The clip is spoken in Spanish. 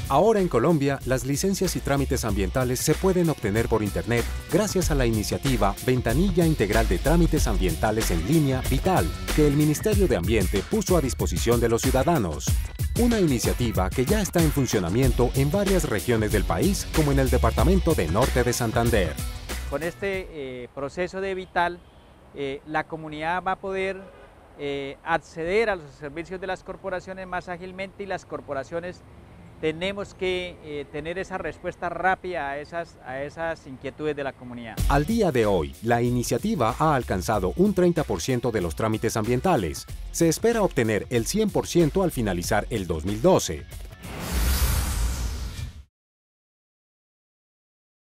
Ahora en Colombia, las licencias y trámites ambientales se pueden obtener por Internet gracias a la iniciativa Ventanilla Integral de Trámites Ambientales en Línea Vital, que el Ministerio de Ambiente puso a disposición de los ciudadanos. Una iniciativa que ya está en funcionamiento en varias regiones del país, como en el departamento de Norte de Santander. Con este proceso de Vital, la comunidad va a poder acceder a los servicios de las corporaciones más ágilmente y las corporaciones tenemos que tener esa respuesta rápida a esas inquietudes de la comunidad. Al día de hoy, la iniciativa ha alcanzado un 30% de los trámites ambientales. Se espera obtener el 100% al finalizar el 2012.